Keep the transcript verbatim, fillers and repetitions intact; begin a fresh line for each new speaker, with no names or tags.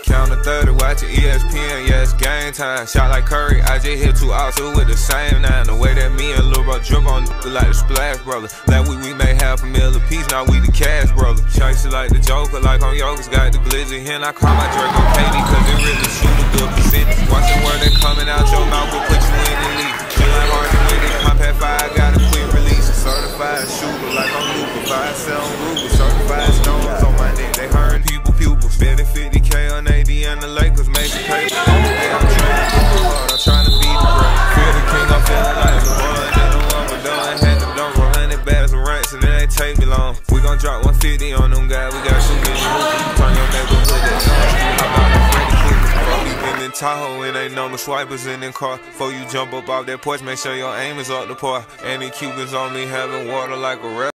Count to thirty, watching E S P N, yeah, it's game time. Shot like Curry, I just hit two outs with the same nine. The way that me and Lil Bro drip on like the Splash Brothers. Last week we made half a mil a piece, now we the Cash Brothers. Chasing like the Joker, like on Yoga's got the glizzy. And I call my Draco Katie, cause it really shoot a good percentage. Watch the word that coming out your mouth will put you in the league. Feel like Harden with it, compact five, got a quick release. Certified shooter like I'm Luka, five seven Ruger. Certified stones on my neck, they heard people pupils. Spending fifty K on A D and the Lakers making paper. Hey, I'm trying to be hard, I'm trying to be the great. Feel the king, I'm feeling like the boy. Then the one with done, had to dump one hundred bags of rents and it ain't take me long. We gon' drop one fifty on them guys, we got too many movies. Turn your neighborhood that how about the Freddy Krueger? Fuck you been in Tahoe and ain't no more swipers in the car. Before you jump up off that porch, make sure your aim is up the par. Any Cubans on me having water like a rep.